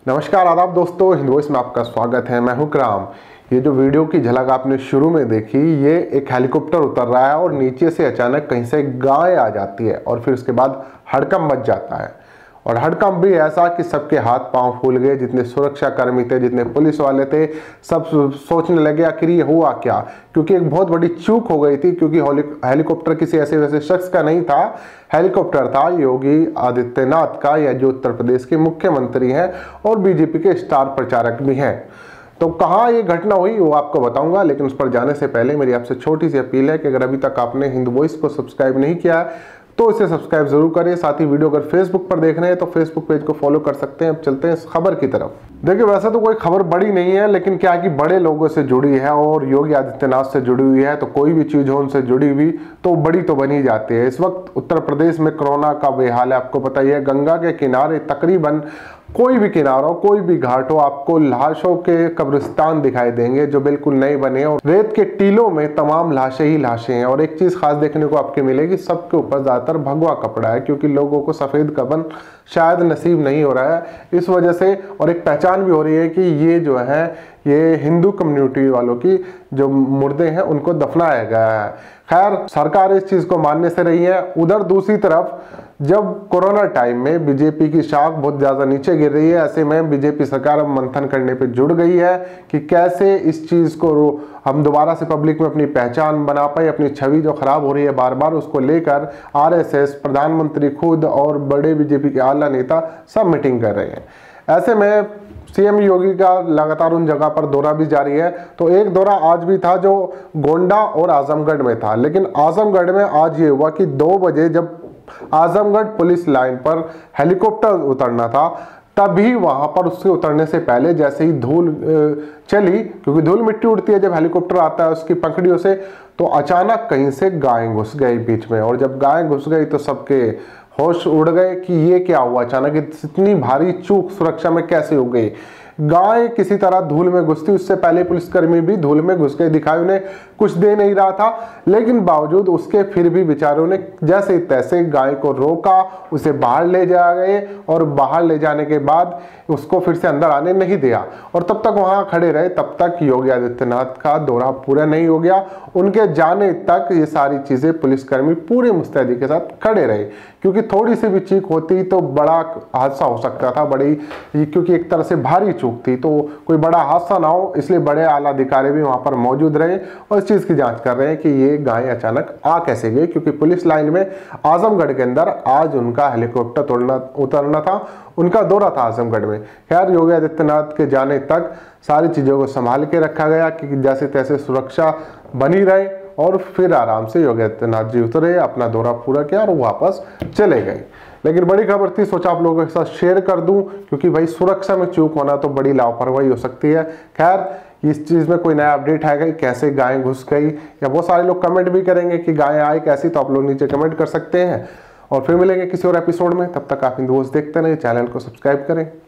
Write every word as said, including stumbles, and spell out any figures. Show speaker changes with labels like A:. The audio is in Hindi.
A: नमस्कार आदाब दोस्तों, हिंद वॉइस में आपका स्वागत है। मैं हूं राम। ये जो वीडियो की झलक आपने शुरू में देखी, ये एक हेलीकॉप्टर उतर रहा है और नीचे से अचानक कहीं से गाय आ जाती है और फिर उसके बाद हड़कंप मच जाता है। और हड़कंप भी ऐसा कि सबके हाथ पांव फूल गए। जितने सुरक्षा कर्मी थे, जितने पुलिस वाले थे, सब सोचने लगे आखिर ये हुआ क्या, क्योंकि एक बहुत बड़ी चूक हो गई थी। क्योंकि हेलीकॉप्टर किसी ऐसे वैसे शख्स का नहीं था, हेलीकॉप्टर था योगी आदित्यनाथ का, या जो उत्तर प्रदेश के मुख्यमंत्री हैं और बीजेपी के स्टार प्रचारक भी हैं। तो कहाँ ये घटना हुई वो आपको बताऊंगा, लेकिन उस पर जाने से पहले मेरी आपसे छोटी सी अपील है कि अगर अभी तक आपने हिंद वॉइस को सब्सक्राइब नहीं किया है तो इसे सब्सक्राइब जरूर करें। साथ ही वीडियो अगर फेसबुक पर देख रहे हैं तो फेसबुक पेज को फॉलो कर सकते हैं। अब चलते हैं इस खबर की तरफ। देखिए, वैसे तो कोई खबर बड़ी नहीं है, लेकिन क्या है कि बड़े लोगों से जुड़ी है और योगी आदित्यनाथ से जुड़ी हुई है, तो कोई भी चीज हो उनसे जुड़ी हुई तो बड़ी तो बनी जाती है। इस वक्त उत्तर प्रदेश में कोरोना का बेहाल है, आपको पता ही है। गंगा के किनारे तकरीबन कोई भी किनारा हो, कोई भी घाट हो, आपको लाशों के कब्रिस्तान दिखाई देंगे जो बिल्कुल नए बने, और रेत के टीलों में तमाम लाशें ही लाशें हैं। और एक चीज खास देखने को आपके मिलेगी, सबके ऊपर ज्यादातर भगवा कपड़ा है, क्योंकि लोगों को सफेद कफन शायद नसीब नहीं हो रहा है इस वजह से। और एक पहचान भी हो रही है कि ये जो है ये हिंदू कम्युनिटी वालों की जो मुर्दे हैं उनको दफनाया गया है। खैर, सरकार इस चीज को मानने से रही है। उधर दूसरी तरफ जब कोरोना टाइम में बीजेपी की शाख बहुत ज्यादा नीचे गिर रही है, ऐसे में बीजेपी सरकार अब मंथन करने पे जुड़ गई है कि कैसे इस चीज को हम दोबारा से पब्लिक में अपनी पहचान बना पाए। अपनी छवि जो खराब हो रही है बार बार, उसको लेकर आरएसएस, प्रधानमंत्री खुद और बड़े बीजेपी के आला नेता सब मीटिंग कर रहे हैं। ऐसे में सीएम योगी का लगातार उन जगह पर दौरा भी जारी है। तो एक दौरा आज भी था जो गोंडा और आजमगढ़ में था, लेकिन आजमगढ़ में आज ये हुआ कि दो बजे जब आजमगढ़ पुलिस लाइन पर हेलीकॉप्टर उतरना था, तभी वहां पर उसके उतरने से पहले जैसे ही धूल चली, क्योंकि धूल मिट्टी उड़ती है जब हेलीकॉप्टर आता है उसकी पंखड़ियों से, तो अचानक कहीं से गाय घुस गई बीच में। और जब गाय घुस गई तो सबके होश उड़ गए कि ये क्या हुआ, अचानक इतनी भारी चूक सुरक्षा में कैसे हो गई। गाय किसी तरह धूल में घुसती, उससे पहले पुलिसकर्मी भी धूल में घुस के दिखाई, उन्हें कुछ दे नहीं रहा था, लेकिन बावजूद उसके फिर भी बेचारों ने जैसे तैसे गाय को रोका, उसे बाहर ले जा गए और बाहर ले जाने के बाद उसको फिर से अंदर आने नहीं दिया। और तब तक वहां खड़े रहे, तब तक योगी आदित्यनाथ का दौरा पूरा नहीं हो गया। उनके जाने तक ये सारी चीजें पुलिसकर्मी पूरे मुस्तैदी के साथ खड़े रहे, क्योंकि थोड़ी सी भी चीख होती तो बड़ा हादसा हो सकता था। बड़ी, क्योंकि एक तरह से भारी चूक थी, तो कोई बड़ा हादसा ना हो, इसलिए बड़े आला अधिकारी भी वहां पर मौजूद रहे और इस चीज की जांच कर रहे हैं कि ये गाय अचानक आ कैसे गई। क्योंकि पुलिस लाइन में आजमगढ़ के अंदर आज उनका हेलीकॉप्टर उतरना उतरना था, उनका दौरा था आजमगढ़ में। खैर, योगी आदित्यनाथ के जाने तक सारी चीजों को संभाल के रखा गया कि जैसे तैसे सुरक्षा बनी रहे, और फिर आराम से योगी आदित्यनाथ जी उतरे, अपना दौरा पूरा किया और वापस चले गए। लेकिन बड़ी खबर थी, सोचा आप लोगों के साथ शेयर कर दूं, क्योंकि भाई सुरक्षा में चूक होना तो बड़ी लापरवाही हो सकती है। खैर, इस चीज में कोई नया अपडेट है कैसे गाय घुस गई, या बहुत सारे लोग कमेंट भी करेंगे कि गाय आई कैसी, तो आप लोग नीचे कमेंट कर सकते हैं। और फिर मिलेंगे किसी और एपिसोड में, तब तक आप हिंद वॉइस देखते रहें, चैनल को सब्सक्राइब करें।